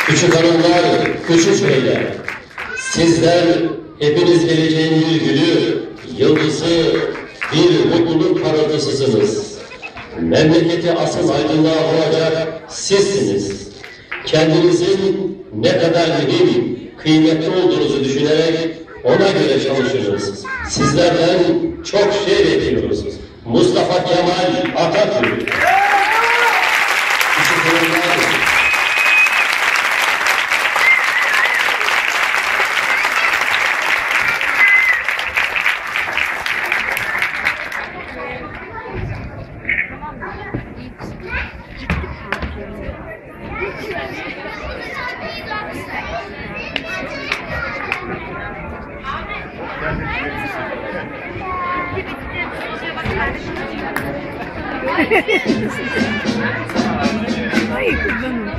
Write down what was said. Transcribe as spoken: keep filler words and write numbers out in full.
Küçük hanımlar, küçük beyler, sizler hepiniz geleceğin bir gülü, yıldızı, bir mutluluk parıltısısınız. Memleketi asıl aydınlığa vuracak sizsiniz. Kendinizin ne kadar mühim, kıymetli olduğunuzu düşünerek ona göre çalışırız. Sizlerden çok şey bekliyoruz. Mustafa Kemal Atatürk. Küçük hanımlar, Ay kızım.